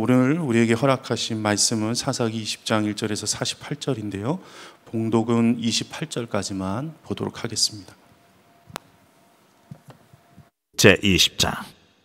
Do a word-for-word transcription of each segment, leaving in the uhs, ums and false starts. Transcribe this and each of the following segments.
오늘 우리에게 허락하신 말씀은 사사기 이십 장 일 절에서 사십팔 절인데요. 봉독은 이십팔 절까지만 보도록 하겠습니다. 제이십 장.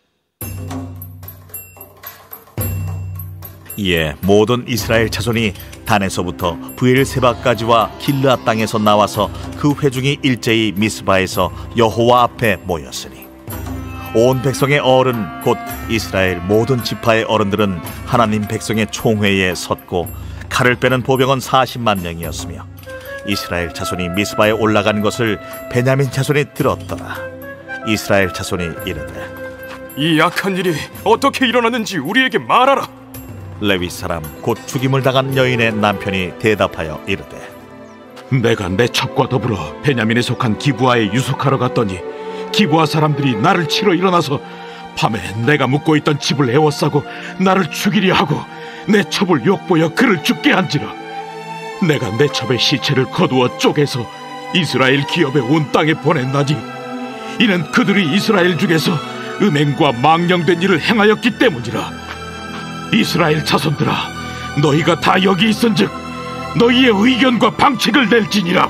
이에 모든 이스라엘 자손이 단에서부터 브엘세바까지와 길르앗 땅에서 나와서 그 회중이 일제히 미스바에서 여호와 앞에 모였으니 온 백성의 어른 곧 이스라엘 모든 지파의 어른들은 하나님 백성의 총회에 섰고 칼을 빼는 보병은 사십만 명이었으며 이스라엘 자손이 미스바에 올라간 것을 베냐민 자손이 들었더라. 이스라엘 자손이 이르되 이 악한 일이 어떻게 일어났는지 우리에게 말하라. 레위 사람 곧 죽임을 당한 여인의 남편이 대답하여 이르되 내가 내 첩과 더불어 베냐민에 속한 기브아에 유숙하러 갔더니 기브아 사람들이 나를 치러 일어나서 밤에 내가 묵고 있던 집을 에워싸고 나를 죽이려 하고 내 첩을 욕보여 그를 죽게 한지라. 내가 내 첩의 시체를 거두어 쪼개서 이스라엘 기업의 온 땅에 보냈나니 이는 그들이 이스라엘 중에서 음행과 망령된 일을 행하였기 때문이라. 이스라엘 자손들아, 너희가 다 여기 있은즉 너희의 의견과 방책을 낼지니라.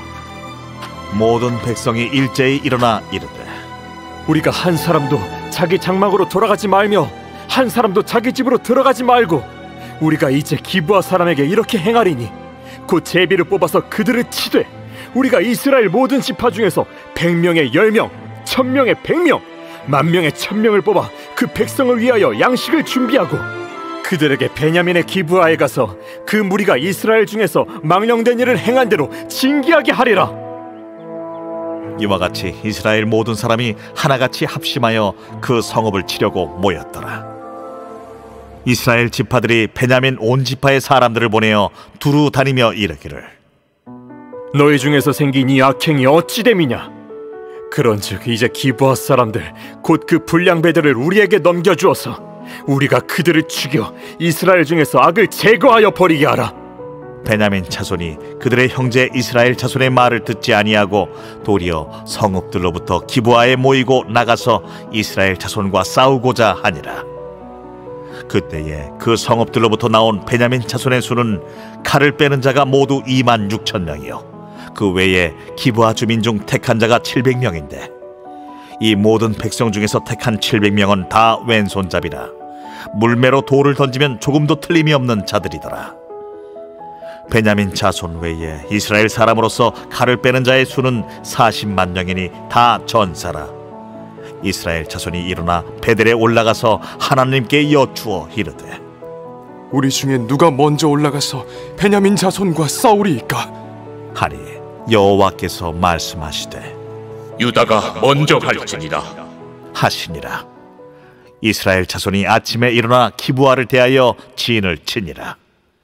모든 백성이 일제히 일어나 이르되 우리가 한 사람도 자기 장막으로 돌아가지 말며 한 사람도 자기 집으로 들어가지 말고 우리가 이제 기브아 사람에게 이렇게 행하리니 곧 제비를 뽑아서 그들을 치되 우리가 이스라엘 모든 지파 중에서 백명에 열명, 천명에 백명, 만명에 천명을 뽑아 그 백성을 위하여 양식을 준비하고 그들에게 베냐민의 기브아에 가서 그 무리가 이스라엘 중에서 망령된 일을 행한 대로 징계하게 하리라. 이와 같이 이스라엘 모든 사람이 하나같이 합심하여 그 성읍을 치려고 모였더라. 이스라엘 지파들이 베냐민 온 지파의 사람들을 보내어 두루 다니며 이르기를 너희 중에서 생긴 이 악행이 어찌 됨이냐. 그런즉 이제 기브아 사람들 곧 그 불량배들을 우리에게 넘겨주어서 우리가 그들을 죽여 이스라엘 중에서 악을 제거하여 버리게 하라. 베냐민 자손이 그들의 형제 이스라엘 자손의 말을 듣지 아니하고 도리어 성읍들로부터 기브아에 모이고 나가서 이스라엘 자손과 싸우고자 하니라. 그때에 그 성읍들로부터 나온 베냐민 자손의 수는 칼을 빼는 자가 모두 이만 육천 명이요 그 외에 기브아 주민 중 택한 자가 칠백 명인데 이 모든 백성 중에서 택한 칠백 명은 다 왼손잡이라 물매로 돌을 던지면 조금도 틀림이 없는 자들이더라. 베냐민 자손 외에 이스라엘 사람으로서 칼을 빼는 자의 수는 사십만 명이니 다 전사라. 이스라엘 자손이 일어나 베델에 올라가서 하나님께 여쭈어 이르되 우리 중에 누가 먼저 올라가서 베냐민 자손과 싸우리이까 하니 여호와께서 말씀하시되 유다가 먼저 갈지니라 하시니라. 이스라엘 자손이 아침에 일어나 기브아를 대하여 진을 치니라.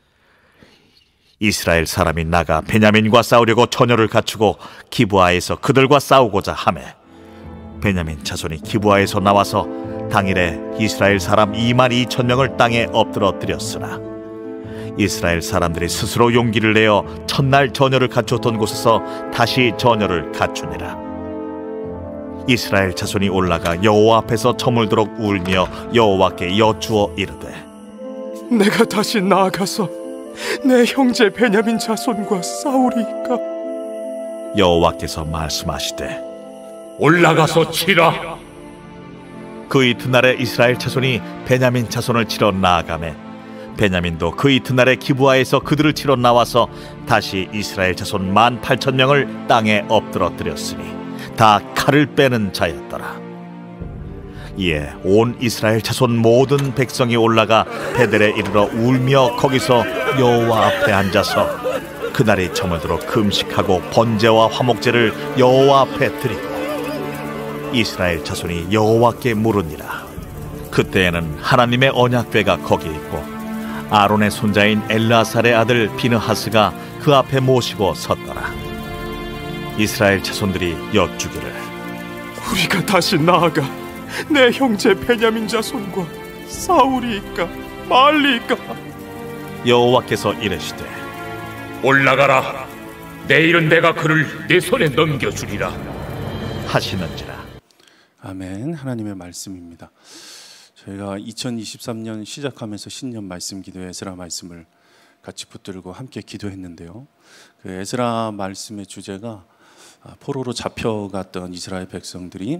이스라엘 사람이 나가 베냐민과 싸우려고 전열을 갖추고 기브아에서 그들과 싸우고자 하매 베냐민 자손이 기브아에서 나와서 당일에 이스라엘 사람 이만 이천 명을 땅에 엎드러뜨렸으나 이스라엘 사람들이 스스로 용기를 내어 첫날 전열을 갖추었던 곳에서 다시 전열을 갖추니라. 이스라엘 자손이 올라가 여호와 앞에서 저물도록 울며 여호와께 여쭈어 이르되 내가 다시 나아가서 내 형제 베냐민 자손과 싸우리이까 여호와께서 말씀하시되 올라가서 치라. 그 이튿날에 이스라엘 자손이 베냐민 자손을 치러 나아가매 베냐민도 그 이튿날에 기브아에서 그들을 치러 나와서 다시 이스라엘 자손 만 팔천 명을 땅에 엎드러뜨렸으니 다 칼을 빼는 자였더라. 이에 온 이스라엘 자손 모든 백성이 올라가 베델에 이르러 울며 거기서 여호와 앞에 앉아서 그날이 저물도록 금식하고 번제와 화목제를 여호와 앞에 드리고 이스라엘 자손이 여호와께 물으니라. 그때에는 하나님의 언약궤가 거기 있고 아론의 손자인 엘라살의 아들 비느하스가 그 앞에 모시고 섰더라. 이스라엘 자손들이 여쭈기를 우리가 다시 나아가 내 형제 베냐민 자손과 싸우리이까 말리이까 여호와께서 이르시되 올라가라. 내일은 내가 그를 내 손에 넘겨주리라 하시는지라. 아멘. 하나님의 말씀입니다. 저희가 이천이십삼 년 시작하면서 신년 말씀 기도 에스라 말씀을 같이 붙들고 함께 기도했는데요. 그 에스라 말씀의 주제가 포로로 잡혀갔던 이스라엘 백성들이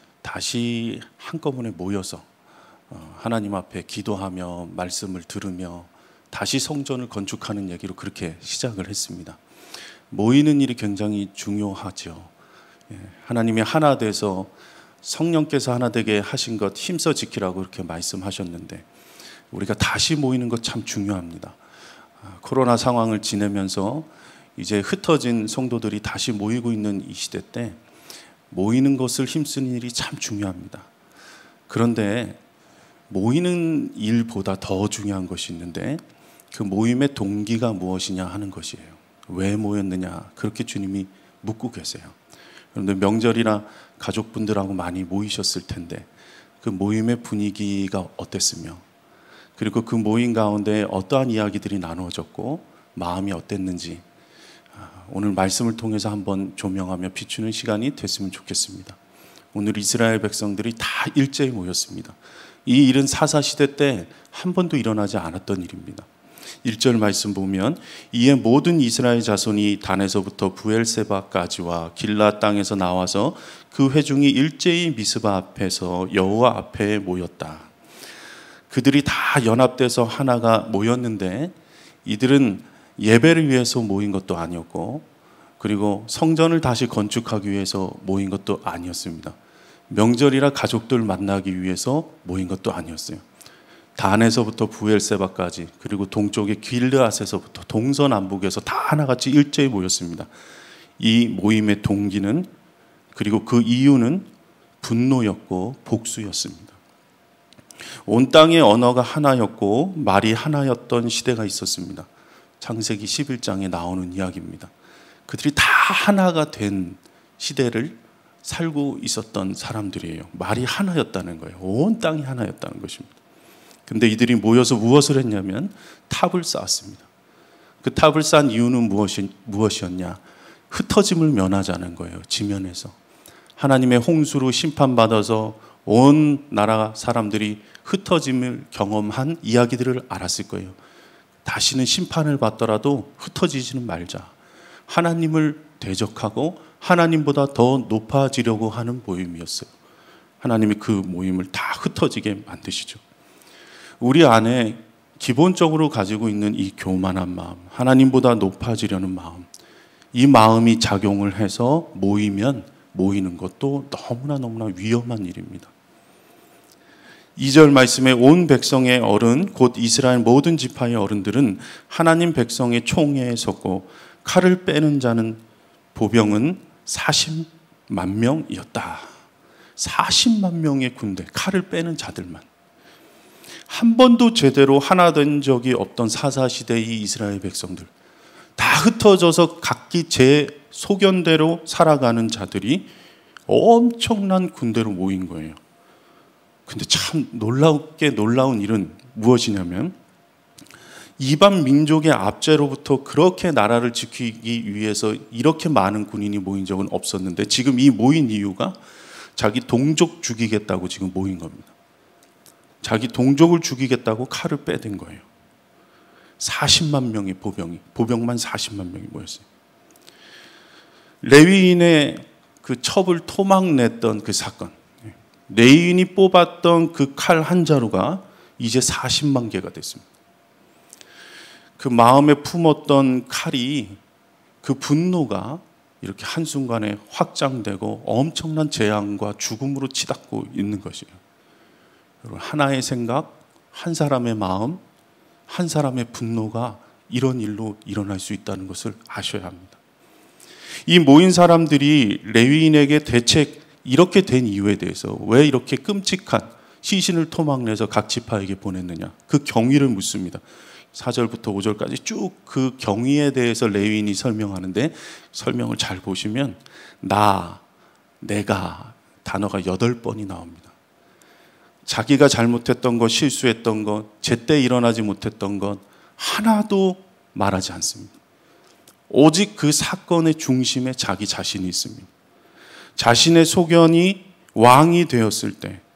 다시 한꺼번에 모여서 하나님 앞에 기도하며 말씀을 들으며 다시 성전을 건축하는 얘기로 그렇게 시작을 했습니다. 모이는 일이 굉장히 중요하죠. 하나님이 하나 돼서 성령께서 하나 되게 하신 것 힘써 지키라고 그렇게 말씀하셨는데 우리가 다시 모이는 것 참 중요합니다. 코로나 상황을 지내면서 이제 흩어진 성도들이 다시 모이고 있는 이 시대 때 모이는 것을 힘쓰는 일이 참 중요합니다. 그런데 모이는 일보다 더 중요한 것이 있는데 그 모임의 동기가 무엇이냐 하는 것이에요. 왜 모였느냐 그렇게 주님이 묻고 계세요. 그런데 명절이나 가족분들하고 많이 모이셨을 텐데 그 모임의 분위기가 어땠으며 그리고 그 모임 가운데 어떠한 이야기들이 나누어졌고 마음이 어땠는지 오늘 말씀을 통해서 한번 조명하며 비추는 시간이 됐으면 좋겠습니다. 오늘 이스라엘 백성들이 다 일제히 모였습니다. 이 일은 사사시대 때 한 번도 일어나지 않았던 일입니다. 일 절 말씀 보면 이에 모든 이스라엘 자손이 단에서부터 부엘세바까지와 길라 땅에서 나와서 그 회중이 일제히 미스바 앞에서 여호와 앞에 모였다. 그들이 다 연합돼서 하나가 모였는데 이들은 예배를 위해서 모인 것도 아니었고 그리고 성전을 다시 건축하기 위해서 모인 것도 아니었습니다. 명절이라 가족들 만나기 위해서 모인 것도 아니었어요. 단에서부터 부엘세바까지 그리고 동쪽의 길르앗에서부터 동서남북에서 다 하나같이 일제히 모였습니다. 이 모임의 동기는 그리고 그 이유는 분노였고 복수였습니다. 온 땅의 언어가 하나였고 말이 하나였던 시대가 있었습니다. 창세기 십일 장에 나오는 이야기입니다. 그들이 다 하나가 된 시대를 살고 있었던 사람들이에요. 말이 하나였다는 거예요. 온 땅이 하나였다는 것입니다. 근데 이들이 모여서 무엇을 했냐면 탑을 쌓았습니다. 그 탑을 쌓은 이유는 무엇이, 무엇이었냐? 흩어짐을 면하자는 거예요. 지면에서. 하나님의 홍수로 심판받아서 온 나라 사람들이 흩어짐을 경험한 이야기들을 알았을 거예요. 다시는 심판을 받더라도 흩어지지는 말자. 하나님을 대적하고 하나님보다 더 높아지려고 하는 모임이었어요. 하나님이 그 모임을 다 흩어지게 만드시죠. 우리 안에 기본적으로 가지고 있는 이 교만한 마음, 하나님보다 높아지려는 마음, 이 마음이 작용을 해서 모이면 모이는 것도 너무나 너무나 위험한 일입니다. 이 절 말씀에 온 백성의 어른 곧 이스라엘 모든 지파의 어른들은 하나님 백성의 총회에 섰고 칼을 빼는 자는 보병은 사십만 명이었다. 사십만 명의 군대, 칼을 빼는 자들만. 한 번도 제대로 하나 된 적이 없던 사사시대의 이스라엘 백성들, 다 흩어져서 각기 제 소견대로 살아가는 자들이 엄청난 군대로 모인 거예요. 근데 참 놀랍게 놀라운 일은 무엇이냐면 이방 민족의 압제로부터 그렇게 나라를 지키기 위해서 이렇게 많은 군인이 모인 적은 없었는데 지금 이 모인 이유가 자기 동족 죽이겠다고 지금 모인 겁니다. 자기 동족을 죽이겠다고 칼을 빼댄 거예요. 사십만 명의 보병이, 보병만 사십만 명이 모였어요. 레위인의 그 첩을 토막냈던 그 사건, 레위인이 뽑았던 그 칼 한 자루가 이제 사십만 개가 됐습니다. 그 마음에 품었던 칼이, 그 분노가 이렇게 한순간에 확장되고 엄청난 재앙과 죽음으로 치닫고 있는 것이에요. 여러분, 하나의 생각, 한 사람의 마음, 한 사람의 분노가 이런 일로 일어날 수 있다는 것을 아셔야 합니다. 이 모인 사람들이 레위인에게 대체 이렇게 된 이유에 대해서 왜 이렇게 끔찍한 시신을 토막내서 각 지파에게 보냈느냐, 그 경위를 묻습니다. 사 절부터 오 절까지 쭉 그 경위에 대해서 레위인이 설명하는데 설명을 잘 보시면 나, 내가 단어가 여덟 번이 나옵니다. 자기가 잘못했던 것, 실수했던 것, 제때 일어나지 못했던 것 하나도 말하지 않습니다. 오직 그 사건의 중심에 자기 자신이 있습니다. 자신의 소견이 왕이 되었을 때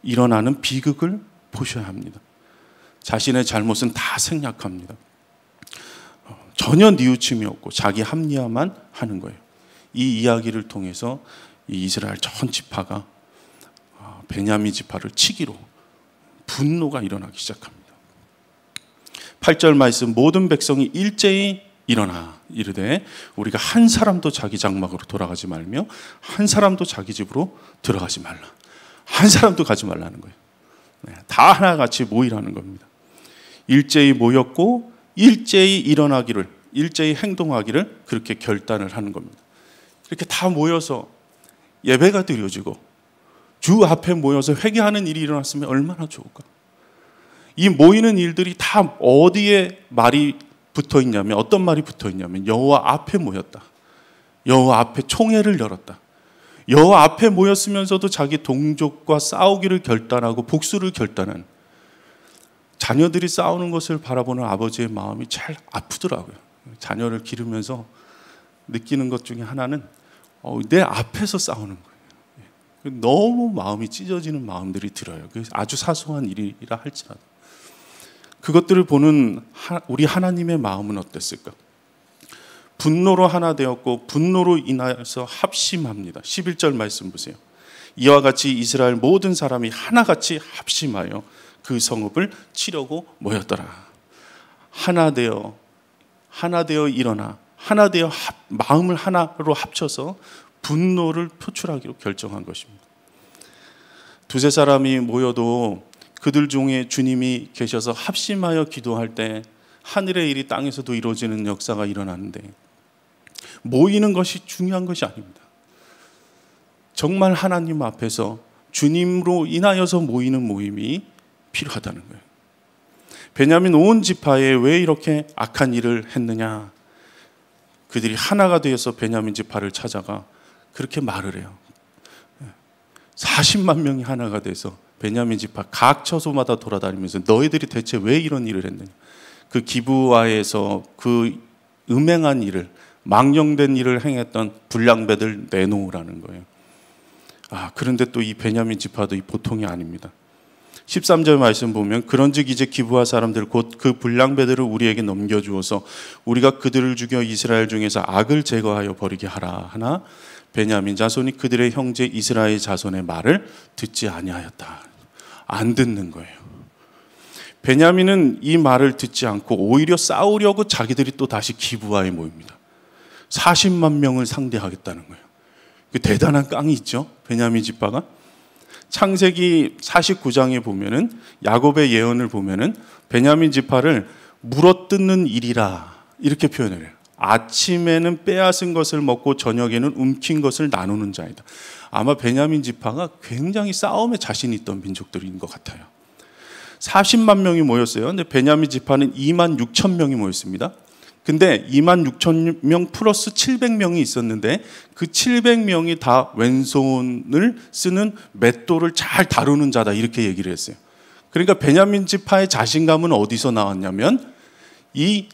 일어나는 비극을 보셔야 합니다. 자신의 잘못은 다 생략합니다. 전혀 뉘우침이 없고 자기 합리화만 하는 거예요. 이 이야기를 통해서 이 이스라엘 전 지파가 베냐민 지파를 치기로 분노가 일어나기 시작합니다. 팔 절 말씀, 모든 백성이 일제히 일어나 이르되 우리가 한 사람도 자기 장막으로 돌아가지 말며 한 사람도 자기 집으로 들어가지 말라. 한 사람도 가지 말라는 거예요. 네, 다 하나같이 모이라는 겁니다. 일제히 모였고 일제히 일어나기를, 일제히 행동하기를 그렇게 결단을 하는 겁니다. 이렇게 다 모여서 예배가 드려지고 주 앞에 모여서 회개하는 일이 일어났으면 얼마나 좋을까. 이 모이는 일들이 다 어디에 말이 붙어 있냐면, 어떤 말이 붙어 있냐면 여호와 앞에 모였다. 여호와 앞에 총회를 열었다. 여호와 앞에 모였으면서도 자기 동족과 싸우기를 결단하고 복수를 결단한, 자녀들이 싸우는 것을 바라보는 아버지의 마음이 잘 아프더라고요. 자녀를 기르면서 느끼는 것 중에 하나는 어, 내 앞에서 싸우는 거예요. 너무 마음이 찢어지는 마음들이 들어요. 아주 사소한 일이라 할지라도. 그것들을 보는 우리 하나님의 마음은 어땠을까? 분노로 하나 되었고 분노로 인하여서 합심합니다. 십일 절 말씀 보세요. 이와 같이 이스라엘 모든 사람이 하나같이 합심하여 그 성읍을 치려고 모였더라. 하나 되어 하나 되어 일어나 하나 되어 합, 마음을 하나로 합쳐서 분노를 표출하기로 결정한 것입니다. 두세 사람이 모여도 그들 중에 주님이 계셔서 합심하여 기도할 때 하늘의 일이 땅에서도 이루어지는 역사가 일어나는데, 모이는 것이 중요한 것이 아닙니다. 정말 하나님 앞에서 주님으로 인하여서 모이는 모임이 필요하다는 거예요. 베냐민 온 지파에 왜 이렇게 악한 일을 했느냐? 그들이 하나가 되어서 베냐민 지파를 찾아가 그렇게 말을 해요. 사십만 명이 하나가 돼서 베냐민 지파 각 처소마다 돌아다니면서 너희들이 대체 왜 이런 일을 했느냐? 그 기브아에서 그 음행한 일을, 망령된 일을 행했던 불량배들 내놓으라는 거예요. 아, 그런데 또 이 베냐민 지파도 이 보통이 아닙니다. 십삼 절 말씀 보면, 그런즉 이제 기브아 사람들 곧 그 불량배들을 우리에게 넘겨주어서 우리가 그들을 죽여 이스라엘 중에서 악을 제거하여 버리게 하라 하나 베냐민 자손이 그들의 형제 이스라엘 자손의 말을 듣지 아니하였다. 안 듣는 거예요. 베냐민은 이 말을 듣지 않고 오히려 싸우려고 자기들이 또 다시 기브아에 모입니다. 사십만 명을 상대하겠다는 거예요. 그 대단한 깡이 있죠, 베냐민 지파가. 창세기 사십구 장에 보면은, 야곱의 예언을 보면은 베냐민 지파를 물어뜯는 일이라 이렇게 표현을 해요. 아침에는 빼앗은 것을 먹고 저녁에는 움킨 것을 나누는 자이다. 아마 베냐민 지파가 굉장히 싸움에 자신이 있던 민족들인 것 같아요. 사십만 명이 모였어요. 근데 베냐민 지파는 이만 육천 명이 모였습니다. 근데 이만 육천 명 플러스 칠백 명이 있었는데 그 칠백 명이 다 왼손을 쓰는 맷돌을 잘 다루는 자다, 이렇게 얘기를 했어요. 그러니까 베냐민 지파의 자신감은 어디서 나왔냐면 이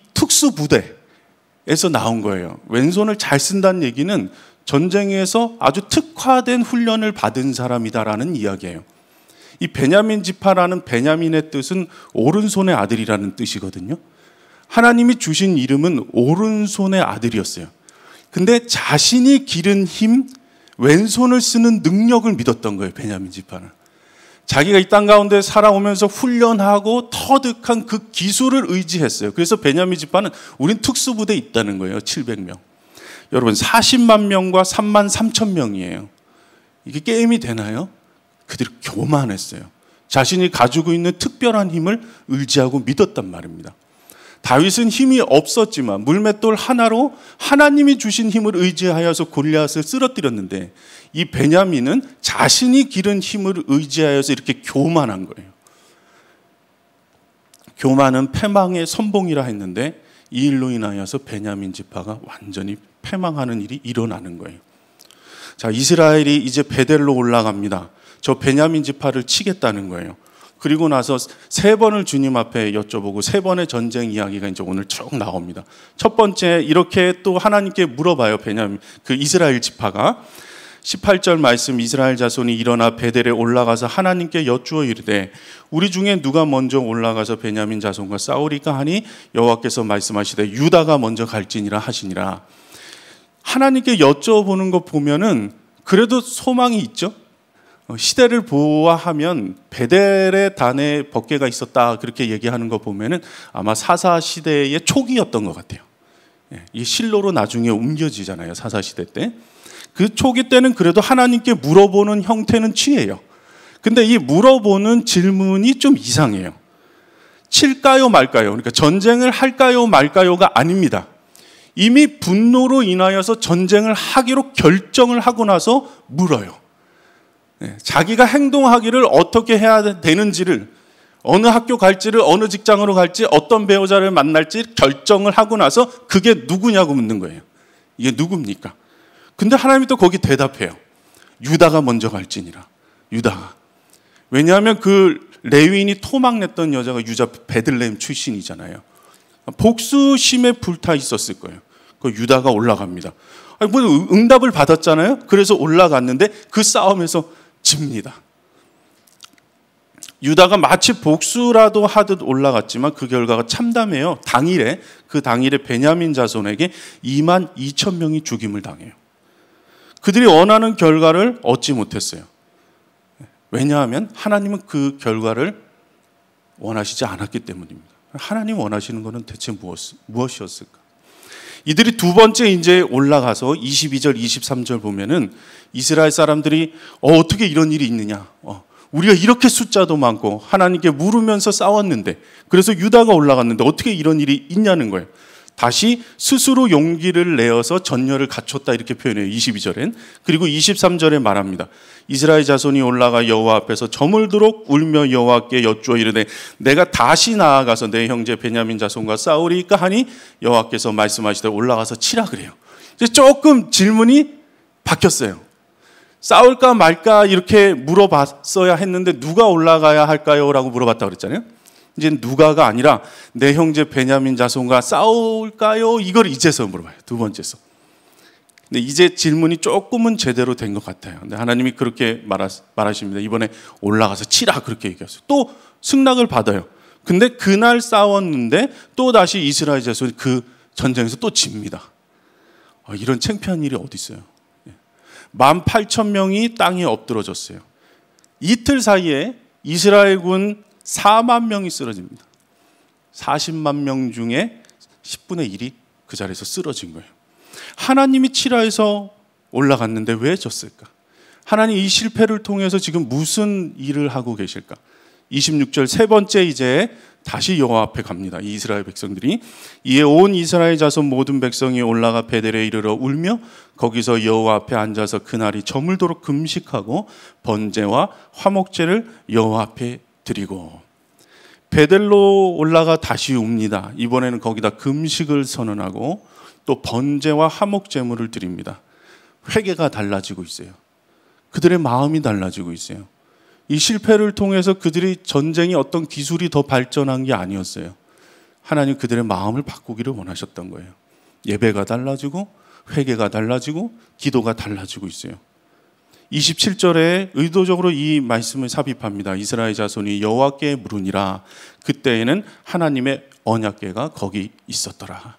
특수부대에서 나온 거예요. 왼손을 잘 쓴다는 얘기는 전쟁에서 아주 특화된 훈련을 받은 사람이다라는 이야기예요. 이 베냐민 지파라는 베냐민의 뜻은 오른손의 아들이라는 뜻이거든요. 하나님이 주신 이름은 오른손의 아들이었어요. 근데 자신이 기른 힘, 왼손을 쓰는 능력을 믿었던 거예요, 베냐민 지파는. 자기가 이 땅 가운데 살아오면서 훈련하고 터득한 그 기술을 의지했어요. 그래서 베냐민 지파는 우린 특수부대에 있다는 거예요, 칠백 명. 여러분, 사십만 명과 삼만 삼천 명이에요. 이게 게임이 되나요? 그들이 교만했어요. 자신이 가지고 있는 특별한 힘을 의지하고 믿었단 말입니다. 다윗은 힘이 없었지만 물맷돌 하나로 하나님이 주신 힘을 의지하여서 골리앗을 쓰러뜨렸는데, 이 베냐민은 자신이 기른 힘을 의지하여서 이렇게 교만한 거예요. 교만은 패망의 선봉이라 했는데 이 일로 인하여서 베냐민 지파가 완전히 패망하는 일이 일어나는 거예요. 자, 이스라엘이 이제 베델로 올라갑니다. 저 베냐민 지파를 치겠다는 거예요. 그리고 나서 세 번을 주님 앞에 여쭤보고 세 번의 전쟁 이야기가 이제 오늘 쭉 나옵니다. 첫 번째, 이렇게 또 하나님께 물어봐요. 베냐민, 그 이스라엘 지파가 십팔 절 말씀, 이스라엘 자손이 일어나 베델에 올라가서 하나님께 여쭈어 이르되 우리 중에 누가 먼저 올라가서 베냐민 자손과 싸우리까 하니 여호와께서 말씀하시되 유다가 먼저 갈지니라 하시니라. 하나님께 여쭤보는 거 보면은 그래도 소망이 있죠. 시대를 보아하면 베델의 단에 법궤가 있었다 그렇게 얘기하는 거 보면은 아마 사사 시대의 초기였던 것 같아요. 이 실로로 나중에 옮겨지잖아요. 사사 시대 때. 그 초기 때는 그래도 하나님께 물어보는 형태는 취해요. 근데 이 물어보는 질문이 좀 이상해요. 칠까요 말까요? 그러니까 전쟁을 할까요 말까요가 아닙니다. 이미 분노로 인하여서 전쟁을 하기로 결정을 하고 나서 물어요. 자기가 행동하기를 어떻게 해야 되는지를, 어느 학교 갈지를, 어느 직장으로 갈지, 어떤 배우자를 만날지 결정을 하고 나서 그게 누구냐고 묻는 거예요. 이게 누굽니까? 근데 하나님이 또 거기 대답해요. 유다가 먼저 갈지니라. 유다가. 왜냐하면 그 레위인이 토막냈던 여자가 유다 베들레헴 출신이잖아요. 복수심에 불타 있었을 거예요. 그 유다가 올라갑니다. 아니, 뭐 응답을 받았잖아요. 그래서 올라갔는데 그 싸움에서 집니다. 유다가 마치 복수라도 하듯 올라갔지만 그 결과가 참담해요. 당일에, 그 당일에 베냐민 자손에게 이만 이천 명이 죽임을 당해요. 그들이 원하는 결과를 얻지 못했어요. 왜냐하면 하나님은 그 결과를 원하시지 않았기 때문입니다. 하나님 원하시는 것은 대체 무엇, 무엇이었을까? 이들이 두 번째 이제 올라가서 이십이 절, 이십삼 절 보면은 이스라엘 사람들이 어, 어떻게 이런 일이 있느냐? 어, 우리가 이렇게 숫자도 많고 하나님께 물으면서 싸웠는데, 그래서 유다가 올라갔는데 어떻게 이런 일이 있냐는 거예요. 다시 스스로 용기를 내어서 전열을 갖췄다 이렇게 표현해요. 이십이 절엔. 그리고 이십삼 절에 말합니다. 이스라엘 자손이 올라가 여호와 앞에서 저물도록 울며 여호와께 여쭈어 이르되 내가 다시 나아가서 내 형제 베냐민 자손과 싸우리까 하니 여호와께서 말씀하시되 올라가서 치라 그래요. 이제 조금 질문이 바뀌었어요. 싸울까 말까 이렇게 물어봤어야 했는데 누가 올라가야 할까요? 라고 물어봤다고 그랬잖아요. 이제 누가가 아니라 내 형제 베냐민 자손과 싸울까요? 이걸 이제서 물어봐요. 두 번째서. 근데 이제 질문이 조금은 제대로 된 것 같아요. 근데 하나님이 그렇게 말하, 말하십니다. 이번에 올라가서 치라 그렇게 얘기했어요. 또 승낙을 받아요. 근데 그날 싸웠는데 또 다시 이스라엘 자손이 그 전쟁에서 또 집니다. 아, 이런 창피한 일이 어디 있어요? 만 팔천 명이 땅에 엎드러졌어요. 이틀 사이에 이스라엘군 사만 명이 쓰러집니다. 사십만 명 중에 십분의 일이 그 자리에서 쓰러진 거예요. 하나님이 치라해서 올라갔는데 왜 졌을까? 하나님 이 실패를 통해서 지금 무슨 일을 하고 계실까? 이십육 절 세 번째 이제 다시 여호와 앞에 갑니다. 이 이스라엘 백성들이. 이에 온 이스라엘 자손 모든 백성이 올라가 베델에 이르러 울며 거기서 여호와 앞에 앉아서 그날이 저물도록 금식하고 번제와 화목제를 여호와 앞에 드리고. 베델로 올라가 다시 웁니다. 이번에는 거기다 금식을 선언하고 또 번제와 화목제물을 드립니다. 회개가 달라지고 있어요. 그들의 마음이 달라지고 있어요. 이 실패를 통해서 그들이 전쟁이 어떤 기술이 더 발전한 게 아니었어요. 하나님 그들의 마음을 바꾸기를 원하셨던 거예요. 예배가 달라지고 회개가 달라지고 기도가 달라지고 있어요. 이십칠 절에 의도적으로 이 말씀을 삽입합니다. 이스라엘 자손이 여호와께 물으니라. 그때에는 하나님의 언약궤가 거기 있었더라.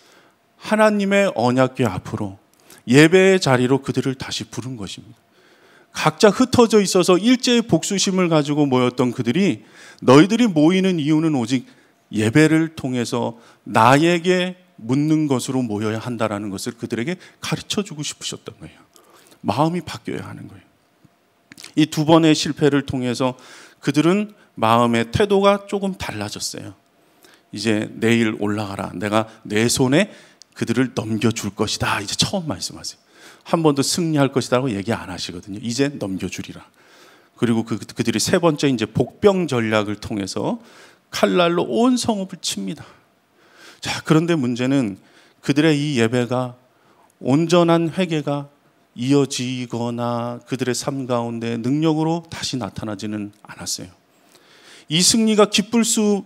하나님의 언약궤 앞으로 예배의 자리로 그들을 다시 부른 것입니다. 각자 흩어져 있어서 일제의 복수심을 가지고 모였던 그들이 너희들이 모이는 이유는 오직 예배를 통해서 나에게 묻는 것으로 모여야 한다라는 것을 그들에게 가르쳐주고 싶으셨던 거예요. 마음이 바뀌어야 하는 거예요. 이 두 번의 실패를 통해서 그들은 마음의 태도가 조금 달라졌어요. 이제 내일 올라가라. 내가 내 손에 그들을 넘겨줄 것이다. 이제 처음 말씀하세요. 한 번도 승리할 것이라고 얘기 안 하시거든요. 이제 넘겨주리라. 그리고 그, 그들이 세 번째 이제 복병 전략을 통해서 칼날로 온 성읍을 칩니다. 자, 그런데 문제는 그들의 이 예배가 온전한 회개가 이어지거나 그들의 삶 가운데 능력으로 다시 나타나지는 않았어요. 이 승리가 기쁠 수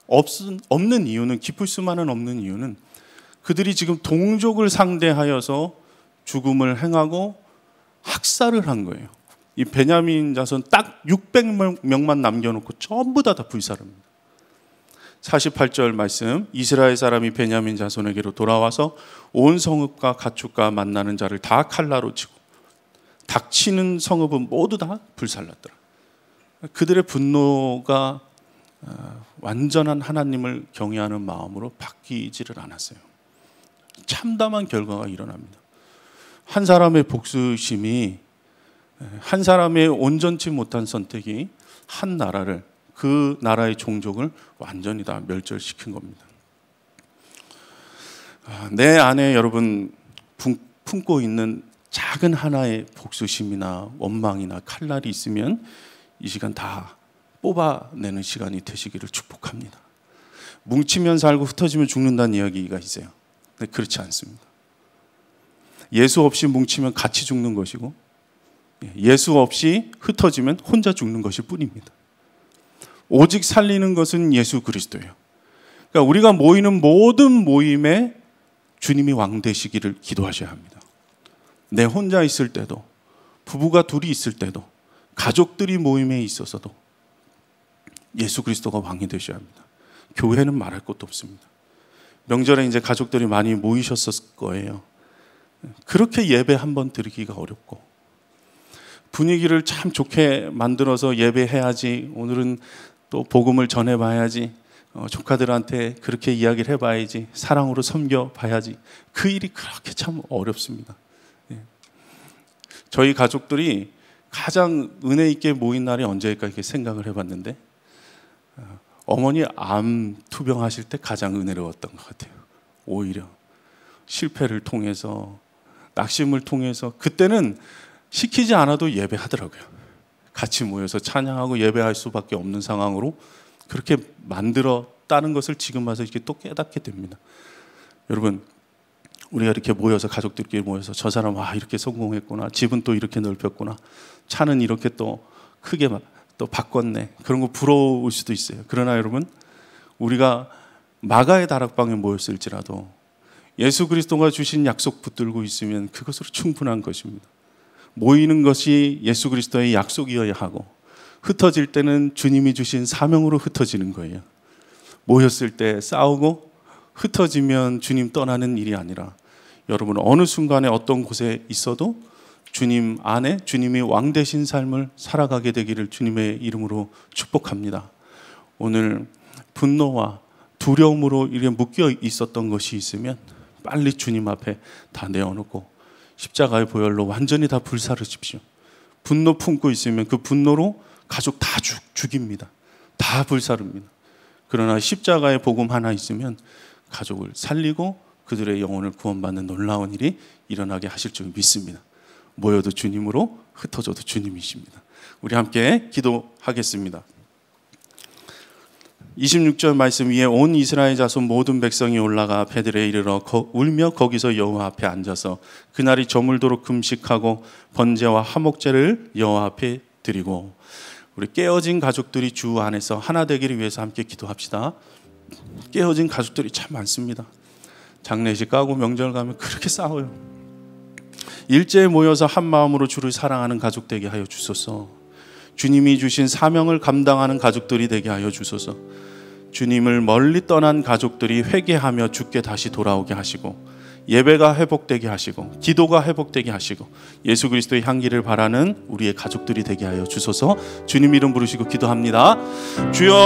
없는 이유는, 기쁠 수만은 없는 이유는 그들이 지금 동족을 상대하여서 죽음을 행하고 학살을 한 거예요. 이 베냐민 자손 딱 육백 명만 남겨놓고 전부 다, 다 불살합니다. 사십팔 절 말씀, 이스라엘 사람이 베냐민 자손에게로 돌아와서 온 성읍과 가축과 만나는 자를 다 칼라로 치고 닥치는 성읍은 모두 다 불살랐더라. 그들의 분노가 완전한 하나님을 경외하는 마음으로 바뀌지를 않았어요. 참담한 결과가 일어납니다. 한 사람의 복수심이, 한 사람의 온전치 못한 선택이 한 나라를, 그 나라의 종족을 완전히 다 멸절시킨 겁니다. 내 안에 여러분 품고 있는 작은 하나의 복수심이나 원망이나 칼날이 있으면 이 시간 다 뽑아내는 시간이 되시기를 축복합니다. 뭉치면 살고 흩어지면 죽는다는 이야기가 있어요. 근데 그렇지 않습니다. 예수 없이 뭉치면 같이 죽는 것이고, 예수 없이 흩어지면 혼자 죽는 것일 뿐입니다. 오직 살리는 것은 예수 그리스도예요. 그러니까 우리가 모이는 모든 모임에 주님이 왕 되시기를 기도하셔야 합니다. 내 혼자 있을 때도, 부부가 둘이 있을 때도, 가족들이 모임에 있어서도 예수 그리스도가 왕이 되셔야 합니다. 교회는 말할 것도 없습니다. 명절에 이제 가족들이 많이 모이셨을 거예요. 그렇게 예배 한번 드리기가 어렵고, 분위기를 참 좋게 만들어서 예배해야지, 오늘은 또 복음을 전해봐야지, 어, 조카들한테 그렇게 이야기를 해봐야지, 사랑으로 섬겨봐야지, 그 일이 그렇게 참 어렵습니다. 예. 저희 가족들이 가장 은혜 있게 모인 날이 언제일까 이렇게 생각을 해봤는데, 어, 어머니 암 투병하실 때 가장 은혜로웠던 것 같아요. 오히려 실패를 통해서, 낙심을 통해서, 그때는 시키지 않아도 예배하더라고요. 같이 모여서 찬양하고 예배할 수밖에 없는 상황으로 그렇게 만들었다는 것을 지금 와서 이렇게 또 깨닫게 됩니다. 여러분, 우리가 이렇게 모여서, 가족들끼리 모여서 저 사람 와 이렇게 성공했구나, 집은 또 이렇게 넓혔구나, 차는 이렇게 또 크게 또 바꿨네, 그런 거 부러울 수도 있어요. 그러나 여러분, 우리가 마가의 다락방에 모였을지라도 예수 그리스도가 주신 약속 붙들고 있으면 그것으로 충분한 것입니다. 모이는 것이 예수 그리스도의 약속이어야 하고, 흩어질 때는 주님이 주신 사명으로 흩어지는 거예요. 모였을 때 싸우고 흩어지면 주님 떠나는 일이 아니라, 여러분 어느 순간에 어떤 곳에 있어도 주님 안에 주님이 왕 되신 삶을 살아가게 되기를 주님의 이름으로 축복합니다. 오늘 분노와 두려움으로 이렇게 묶여 있었던 것이 있으면 빨리 주님 앞에 다 내어놓고 십자가의 보혈로 완전히 다 불사르십시오. 분노 품고 있으면 그 분노로 가족 다 죽, 죽입니다. 다 불사릅니다. 그러나 십자가의 복음 하나 있으면 가족을 살리고 그들의 영혼을 구원받는 놀라운 일이 일어나게 하실 줄 믿습니다. 모여도 주님으로, 흩어져도 주님이십니다. 우리 함께 기도하겠습니다. 이십육 절 말씀 위에 온 이스라엘 자손 모든 백성이 올라가 베들에 이르러 거, 울며 거기서 여호와 앞에 앉아서 그날이 저물도록 금식하고 번제와 화목제를 여호와 앞에 드리고, 우리 깨어진 가족들이 주 안에서 하나 되기를 위해서 함께 기도합시다. 깨어진 가족들이 참 많습니다. 장례식 가고 명절 가면 그렇게 싸워요. 일제에 모여서 한 마음으로 주를 사랑하는 가족 되게 하여 주소서. 주님이 주신 사명을 감당하는 가족들이 되게 하여 주소서. 주님을 멀리 떠난 가족들이 회개하며 주께 다시 돌아오게 하시고, 예배가 회복되게 하시고, 기도가 회복되게 하시고, 예수 그리스도의 향기를 바라는 우리의 가족들이 되게 하여 주소서. 주님 이름 부르시고 기도합니다. 주여,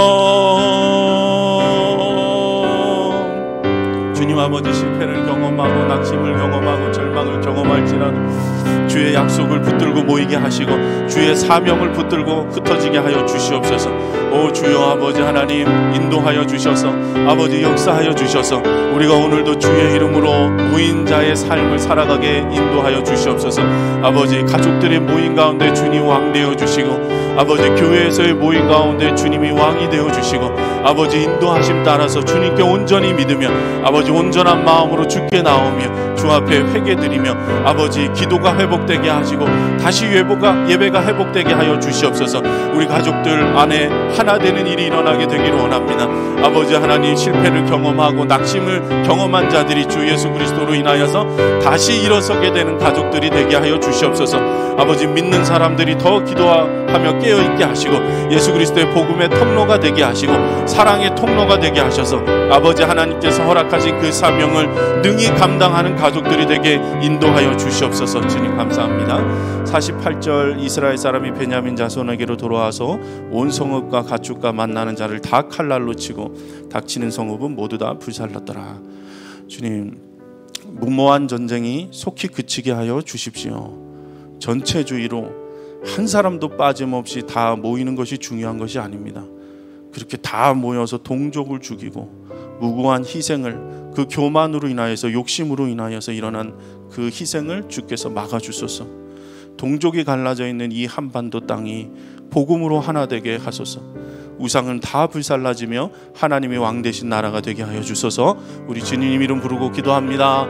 주님 아버지, 실패를 경험하고 낙심을 경험하고 절망을 경험할지라도 주의 약속을 붙들고 모이게 하시고 주의 사명을 붙들고 흩어지게 하여 주시옵소서. 오 주여 아버지 하나님, 인도하여 주셔서 아버지 역사하여 주셔서 우리가 오늘도 주의 이름으로 모인 자의 삶을 살아가게 인도하여 주시옵소서. 아버지, 가족들의 모임 가운데 주님 왕 되어 주시고, 아버지 교회에서의 모임 가운데 주님이 왕이 되어 주시고, 아버지 인도하심 따라서 주님께 온전히 믿으며 아버지 온전한 마음으로 주께 나오며 주 앞에 회개드리며 아버지 기도가 회복되게 하시고 다시 예배가, 예배가 회복되게 하여 주시옵소서. 우리 가족들 안에 하나 되는 일이 일어나게 되기를 원합니다. 아버지 하나님, 실패를 경험하고 낙심을 경험한 자들이 주 예수 그리스도로 인하여서 다시 일어서게 되는 가족들이 되게 하여 주시옵소서. 아버지 믿는 사람들이 더 기도하며 깨어있게 하시고 예수 그리스도의 복음의 통로가 되게 하시고 사랑의 통로가 되게 하셔서 아버지 하나님께서 허락하신 그 사명을 능히 감당하는 가족들이 되게 인도하여 주시옵소서. 주님 감사합니다. 사십팔 절 이스라엘 사람이 베냐민 자손에게로 돌아와서 온 성읍과 가축과 만나는 자를 다 칼날로 치고 닥치는 성읍은 모두 다 불살랐더라. 주님, 무모한 전쟁이 속히 그치게 하여 주십시오. 전체주의로 한 사람도 빠짐없이 다 모이는 것이 중요한 것이 아닙니다. 그렇게 다 모여서 동족을 죽이고 무고한 희생을, 그 교만으로 인하여서, 욕심으로 인하여서 일어난 그 희생을 주께서 막아주소서. 동족이 갈라져 있는 이 한반도 땅이 복음으로 하나 되게 하소서. 우상은 다 불살라지며 하나님의 왕 되신 나라가 되게 하여 주소서. 우리 주님 이름 부르고 기도합니다.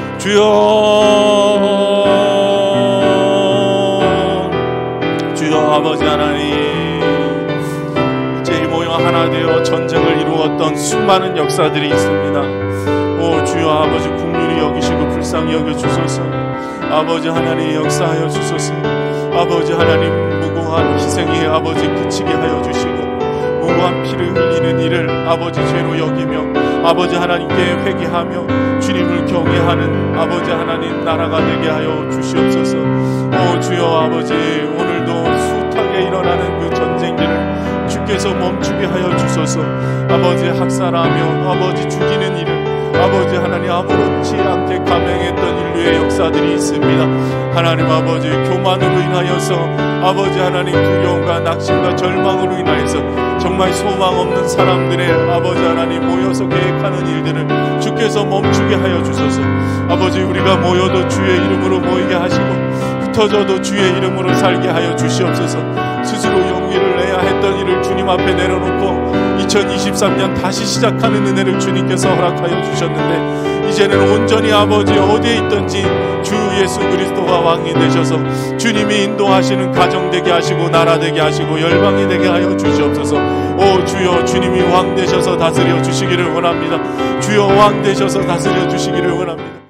주여, 주여 아버지 하나님, 이제 모여 하나 되어 전쟁을 이루었던 수많은 역사들이 있습니다. 오 주여 아버지, 긍휼히 여기시고 불쌍히 여겨 주소서. 아버지 하나님 역사하여 주소서. 아버지 하나님, 무고한 희생이 아버지 그치게 하여 주시고 무고한 피를 흘리는 일을 아버지 죄로 여기며 아버지 하나님께 회개하며 주님을 경외하는 아버지 하나님 나라가 되게 하여 주시옵소서. 오 주여 아버지, 오늘도 숱하게 일어나는 그 전쟁들을 주께서 멈추게 하여 주소서. 아버지 학살하며 아버지 죽이는 일을 아버지 하나님 아무렇지 않게 감행했던 인류의 역사들이 있습니다. 하나님 아버지, 교만으로 인하여서 아버지 하나님 두려움과 낙심과 절망으로 인하여서 정말 소망 없는 사람들의 아버지 하나님 모여서 계획하는 일들을 주께서 멈추게 하여 주소서. 아버지, 우리가 모여도 주의 이름으로 모이게 하시고 흩어져도 주의 이름으로 살게 하여 주시옵소서. 스스로 용기를 내야 했던 일을 주님 앞에 내려놓고 이천이십삼 년 다시 시작하는 은혜를 주님께서 허락하여 주셨는데 이제는 온전히 아버지 어디에 있든지 주 예수 그리스도가 왕이 되셔서 주님이 인도하시는 가정 되게 하시고 나라 되게 하시고 열방이 되게 하여 주시옵소서. 오 주여, 주님이 왕 되셔서 다스려 주시기를 원합니다. 주여 왕 되셔서 다스려 주시기를 원합니다.